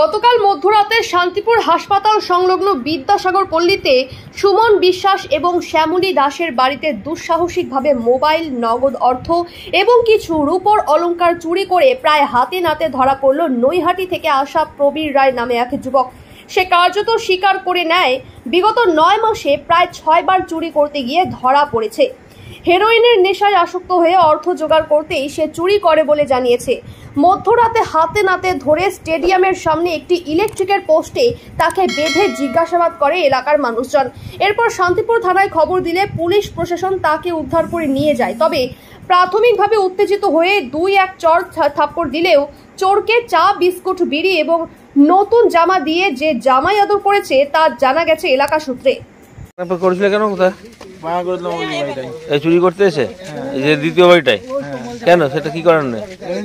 গতকাল মধ্যরাতে শান্তিপুর হাসপাতাল সংলগ্ন বিদ্যাসাগর পল্লীতে সুমন বিশ্বাস এবং শ্যামলী দাসের বাড়িতে দুঃসাহসিকভাবে মোবাইল, নগদ অর্থ এবং কিছু রূপোর অলংকার চুরি করে প্রায় হাতে নাতে ধরা পড়ল নৈহাটি থেকে আসা প্রবীর রায় নামে এক যুবক। সে কার্যত স্বীকার করে নেয় বিগত 9 মাসে প্রায় 6 বার চুরি করতে গিয়ে ধরা পড়েছে। হেরোইনের নেশায় আসক্ত হয়ে অর্থ জোগাড় করতেই সে চুরি করে বলে জানিয়েছে। মধ্যরাতে হাতে নাতে ধরে স্টেডিয়ামের সামনে একটি ইলেকট্রিকের পোস্টে তাকে বেঁধে জিজ্ঞাসাবাদ করে এলাকার মানুষজন। এরপর শান্তিপুর থানায় খবর দিলে পুলিশ প্রশাসন তাকে উদ্ধার করে নিয়ে যায়। তবে প্রাথমিকভাবে উত্তেজিত হয়ে 2-1 চর থাপ্পড় দিলেও চোরকে চা, বিস্কুট, বিড়ি এবং নতুন জামা দিয়ে যে জামাই আদর করেছে তা জানা গেছে এলাকা সূত্রে। করেছিল কেন? কোথায় চুরি করতে এসে যে দ্বিতীয় বাড়িটাই কেন? সেটা কি করার নেই?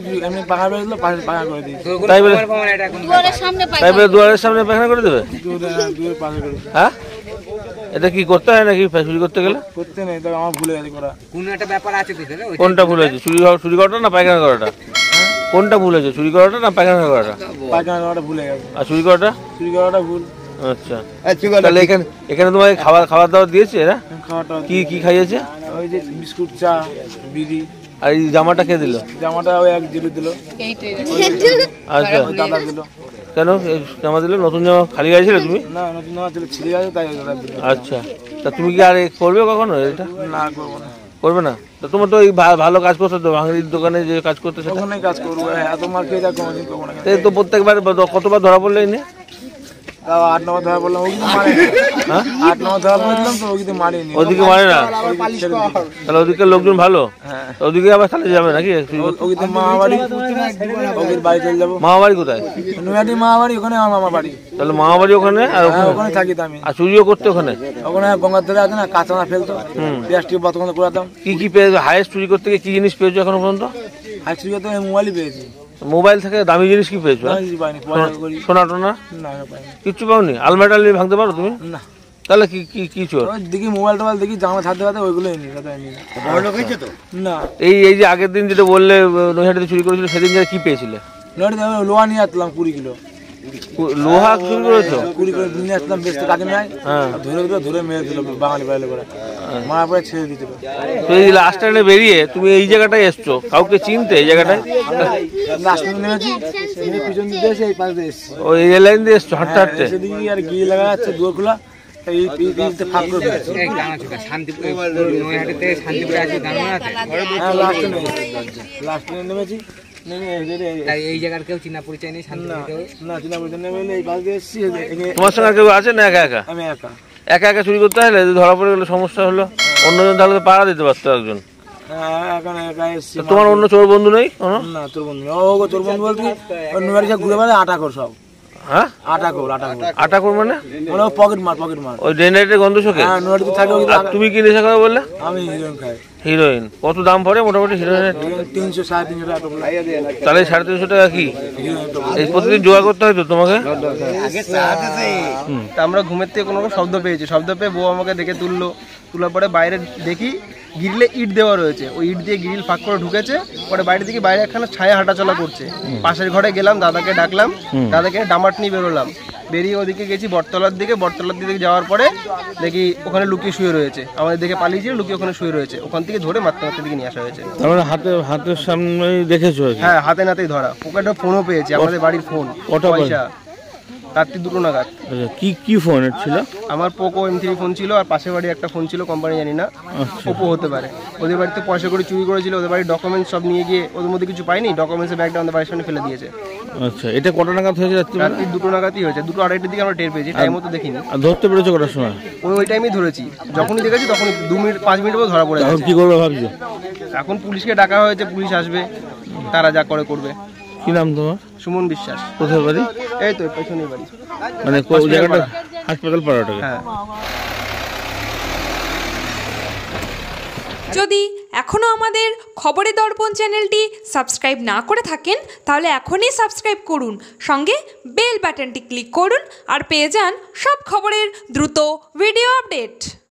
তাই বলে দুয়ারের সামনে পায়খানা করে দেবে? হ্যাঁ, এটা কি করতে হয় নাকি চুরি করতে গেলে? করতে নেই, তবে আমার ভুলে গেছে করা। কোনো একটা ব্যাপার আছে তো। কোনটা ভুল হয়েছে? চুরি করাটা না পায়খানা করাটা? কোনটা ভুল হয়েছে? চুরি করাটা না পায়খানা করাটা? পায়খানা করাটা ভুলে গেছে। আর চুরি করাটা? চুরি করাটা ভুল। আচ্ছা, তাহলে এখানে তোমাকে খাবার দাবার দিয়েছে এরা? কি কি খাইয়েছে? ওই যে বিস্কুট, চা, বিড়ি। আর এই জামাটা কে দিল? জামাটা ওই এক জিরো দিল। আচ্ছা, দাদা দিল। কেন জামা দিল? নতুন জামা খালি গাইছিলে তুমি? না, নতুন জামা ছিল, ছিঁড়ে গেছে তাই দাদা দিল। আচ্ছা, তা তুমি কি আর করবে কখনো এটা? না, করবো না। করবে না? তা তোমার তো এই ভালো কাজ করছো তো, ভাঙড়ির দোকানে যে কাজ করতে, ওখানেই কাজ করবো। এত মার খেয়ে যা কোনোদিন করবো না। এই তো প্রত্যেকবার কতবার ধরা পড়লে এনে? তাও 8-9 ধরা বললাম, ওই কিন্তু মারে। 8-9 ধরা বললাম তো, ওই কিন্তু মারেনি। ওদিকে মারে না? তাহলে ওদিকে লোকজন ভালো? ওদিকে আবার তাহলে যাবে নাকি? ওদিকে মামাবাড়ি, ওদের বাড়ি চলে যাবো। মামাবাড়ি কোথায়? নৈহাটি মামাবাড়ি, ওখানে আমার মামা বাড়ি। তাহলে মামাবাড়ি ওখানে? আর ওখানে থাকি তো আমি। আর চুরিও করতে ওখানে? ওখানে গঙ্গার ধারে আছে না, কাঁচানা ফেলতো, প্লাস্টিক বোতল করাতাম। কি কি পেয়েছো? হাইয়েস্ট চুরি করতে গিয়ে কি জিনিস পেয়েছো এখনো পর্যন্ত? হাই চুরি করতে মোবাইলই পেয়েছি। মোবাইল থেকে দামি জিনিস কি পেয়েছো? সোনা টোনা কিচ্ছু পাওনি? আলমারি টালমারি ভাঙতে পারো তুমি? না। তাহলে কি কি কি চোর? দেখি মোবাইল টোবাইল দেখি, জামা ছাড়তে পারতে ওইগুলোই নি। না, এই যে আগের দিন যেটা বললে নৈহাটিতে চুরি করেছিল, সেদিন যে কি পেয়েছিলে? নৈহাটিতে লোহা নিয়ে আসলাম 20 কিলো। লোহা চুরি করেছো? 20 কিলো নিয়ে আসলাম, বেচতে কাজে নাই। ধরে মেরে দিল বাঙালি বাইরে করে, মারা পরে ছেড়ে দিতে। তো এই লাস্ট টাইমে বেরিয়ে তুমি এই জায়গাটায় এসছো, কাউকে চিনতে এই জায়গাটায়? লাস্ট টাইমে নেমেছি, পিছন দিকে এসে এই পাশ দিয়ে এসছি। ওই রেল লাইন দিয়ে এসছো হাঁটতে হাঁটতে? সেদিকে আর গিয়ে লাগা যাচ্ছে দুয়ার খোলা, এই ফাঁক করে দিয়েছে। লাস্ট নেমেছি, এই জায়গার কেউ চিনা পরিচয় নেই? না, চিনা পরিচয় নেই বলে এই পাশ দিয়ে এসছি। তোমার সঙ্গে কেউ আছে না একা একা? আমি একা। একা একা চুরি করতে হলে ধরা পড়ে গেলে সমস্যা হলো, অন্যজন তাহলে তো পাড়া দিতে পারতো একজন। তোমার অন্য চোর বন্ধু নেই? না, তোর বন্ধু ও চোর বন্ধু বলতে নৈহাটি সব ঘুরে বেড়ায়, আটা কর সব। হ্যাঁ, আটা কর মানে? পকেট মার। ওই ডেনাইটের গন্ধ শোকে? হ্যাঁ, নৈহাটিতে থাকে। তুমি কি নেশা খাবে বললে? আমি হিরোইন খাই। হিরোইন কত দাম পড়ে মোটামুটি হিরোইনের? 300-350 টাকা। তাহলে 350 টাকা কি এই প্রতিদিন জোগাড় করতে হয় তো তোমাকে? আমরা ঘুমের থেকে কোনো শব্দ পেয়েছি, শব্দ পেয়ে বউ আমাকে দেখে তোলার পরে বাইরে দেখি গ্রিলে ইট দেওয়া রয়েছে, ওই ইট দিয়ে গ্রিল ফাঁক করে ঢুকেছে। পরে বাইরে দেখি বাইরে একখানা ছায়া হাঁটাচলা করছে। পাশের ঘরে গেলাম, দাদাকে ডাকলাম, দাদাকে ডামাট নিয়ে বেরোলাম। বেরিয়ে ওদিকে গেছি বটতলার দিকে যাওয়ার পরে দেখি ওখানে লুকিয়ে শুয়ে রয়েছে। আমাদের দেখে পালিয়েছিল, লুকিয়ে ওখানে শুয়ে রয়েছে। ওখান থেকে ধরে মারতে দিকে নিয়ে আসা হয়েছে। তারপরে হাতের সামনে দেখেছো? হ্যাঁ, হাতে নাতেই ধরা। পকেটে ফোনও পেয়েছি, আমাদের বাড়ির ফোন। পয়সা রাত্রি 2 নাগাদ। কি ফোন ছিল? আমার পোকো M3 ফোন ছিল, আর পাশের বাড়ি একটা ফোন ছিল, কোম্পানি জানি না, ওপো হতে পারে। ওদের বাড়িতে পয়সা করে চুরি করেছিল, ওদের বাড়ির ডকুমেন্টস সব নিয়ে গিয়ে ওদের মধ্যে কিছু পাইনি, ডকুমেন্টসের ব্যাগটা আমাদের বাড়ির সামনে ফেলে দিয়েছে। আচ্ছা, এটা কটা নাগাদ হয়েছে? রাত্রি 2 নাগাদই হয়েছে। 2-2:30টার দিকে আমরা টের পেয়েছি, টাইম মতো দেখিনি। আর ধরতে পেরেছো কটার সময়? ওই টাইমেই ধরেছি, যখনই দেখেছি তখনই 2-5 মিনিট পর ধরা পড়ে গেছে। এখন কি করবে ভাবছো? এখন পুলিশকে ডাকা হয়েছে, পুলিশ আসবে, তারা যা করবে। কি নাম তোমার? সুমন বিশ্বাস। কোথায় বাড়ি? এই তো পেছনেই বাড়ি, মানে কোন জায়গাটা? হাসপাতাল পাড়াটা? হ্যাঁ। যদি এখনও আমাদের খবরের দর্পণ চ্যানেলটি সাবস্ক্রাইব না করে থাকেন তাহলে এখনই সাবস্ক্রাইব করুন, সঙ্গে বেল বাটনটি ক্লিক করুন আর পেয়ে যান সব খবরের দ্রুত ভিডিও আপডেট।